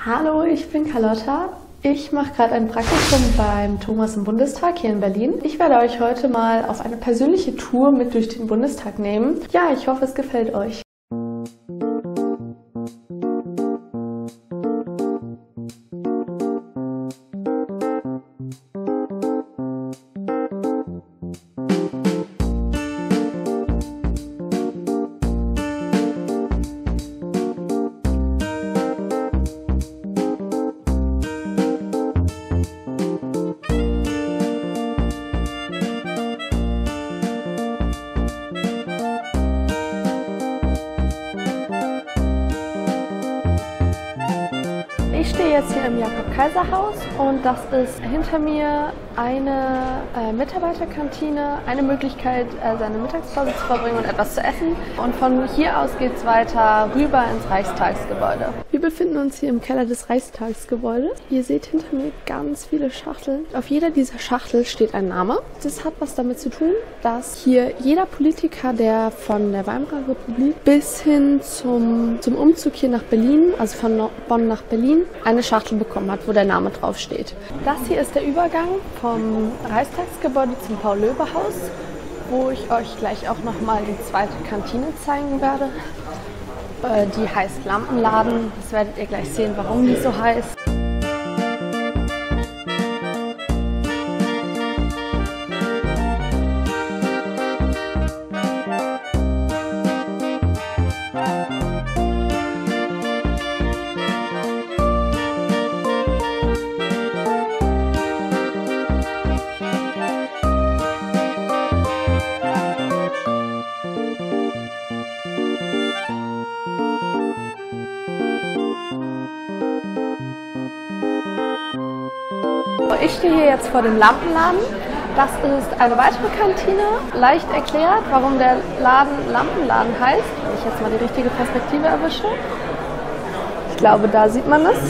Hallo, ich bin Carlotta. Ich mache gerade ein Praktikum beim Thomas im Bundestag hier in Berlin. Ich werde euch heute mal auf eine persönliche Tour mit durch den Bundestag nehmen. Ja, ich hoffe, es gefällt euch. Ich stehe jetzt hier im Jakob-Kaiser-Haus und das ist hinter mir eine Mitarbeiterkantine, eine Möglichkeit, seine Mittagspause zu verbringen und etwas zu essen. Und von hier aus geht es weiter rüber ins Reichstagsgebäude. Wir befinden uns hier im Keller des Reichstagsgebäudes. Ihr seht hinter mir ganz viele Schachteln. Auf jeder dieser Schachtel steht ein Name. Das hat was damit zu tun, dass hier jeder Politiker, der von der Weimarer Republik bis hin zum Umzug hier nach Berlin, also von Bonn nach Berlin, eine Schachtel bekommen hat, wo der Name drauf steht. Das hier ist der Übergang vom Reichstagsgebäude zum Paul-Löbe-Haus, wo ich euch gleich auch nochmal die zweite Kantine zeigen werde. Die heißt Lampenladen. Das werdet ihr gleich sehen, warum die so heißt. Ich stehe hier jetzt vor dem Lampenladen. Das ist eine weitere Kantine. Leicht erklärt, warum der Laden Lampenladen heißt. Wenn ich jetzt mal die richtige Perspektive erwische. Ich glaube, da sieht man es.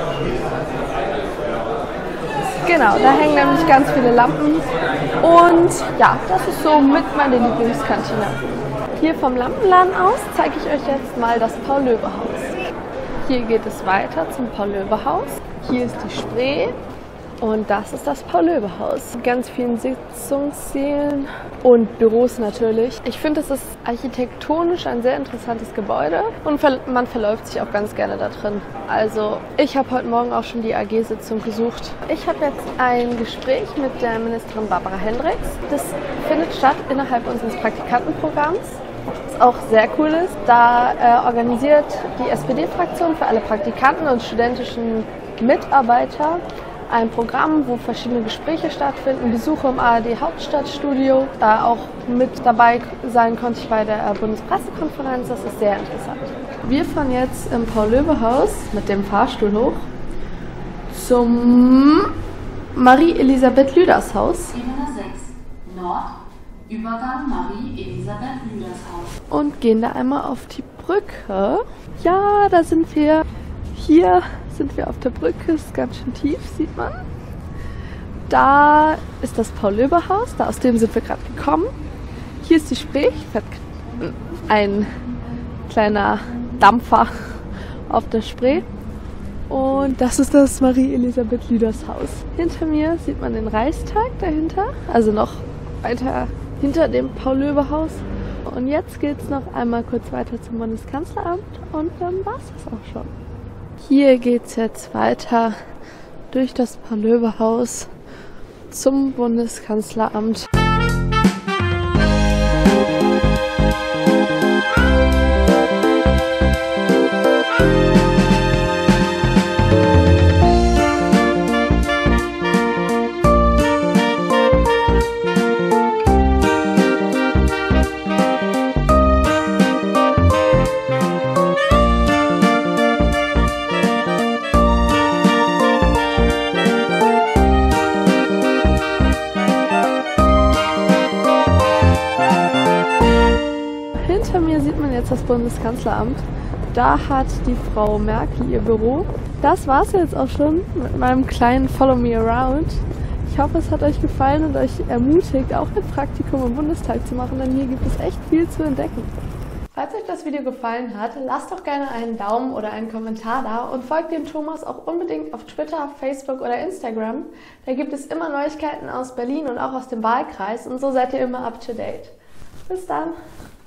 Genau, da hängen nämlich ganz viele Lampen. Und ja, das ist so mit meine Lieblingskantine. Hier vom Lampenladen aus zeige ich euch jetzt mal das Paul-Löbe-Haus. Hier geht es weiter zum Paul-Löbe-Haus. Hier ist die Spree. Und das ist das Paul-Löbe-Haus. Mit ganz vielen Sitzungssälen und Büros natürlich. Ich finde, es ist architektonisch ein sehr interessantes Gebäude und man verläuft sich auch ganz gerne da drin. Also ich habe heute Morgen auch schon die AG-Sitzung gesucht. Ich habe jetzt ein Gespräch mit der Ministerin Barbara Hendricks. Das findet statt innerhalb unseres Praktikantenprogramms. Was auch sehr cool ist, da organisiert die SPD-Fraktion für alle Praktikanten und studentischen Mitarbeiter ein Programm, wo verschiedene Gespräche stattfinden, Besuche im ARD-Hauptstadtstudio. Da auch mit dabei sein konnte ich bei der Bundespressekonferenz, das ist sehr interessant. Wir fahren jetzt im Paul-Löbe-Haus mit dem Fahrstuhl hoch zum Marie-Elisabeth-Lüders-Haus. Ebene 6, Nord, Übergang Marie-Elisabeth-Lüders-Haus. Und gehen da einmal auf die Brücke. Ja, da sind wir. Hier sind wir auf der Brücke, ist ganz schön tief, sieht man. Da ist das Paul-Löbe-Haus, aus dem sind wir gerade gekommen. Hier ist die Spree, fährt ein kleiner Dampfer auf der Spree. Und das ist das Marie-Elisabeth-Lüders-Haus. Hinter mir sieht man den Reichstag dahinter, also noch weiter hinter dem Paul-Löbe-Haus. Und jetzt geht es noch einmal kurz weiter zum Bundeskanzleramt und dann war es das auch schon. Hier geht es jetzt weiter durch das Paul-Löbe-Haus zum Bundeskanzleramt. Hinter mir sieht man jetzt das Bundeskanzleramt. Da hat die Frau Merkel ihr Büro. Das war es jetzt auch schon mit meinem kleinen Follow Me Around. Ich hoffe, es hat euch gefallen und euch ermutigt, auch ein Praktikum im Bundestag zu machen, denn hier gibt es echt viel zu entdecken. Falls euch das Video gefallen hat, lasst doch gerne einen Daumen oder einen Kommentar da und folgt dem Thomas auch unbedingt auf Twitter, Facebook oder Instagram. Da gibt es immer Neuigkeiten aus Berlin und auch aus dem Wahlkreis und so seid ihr immer up to date. Bis dann!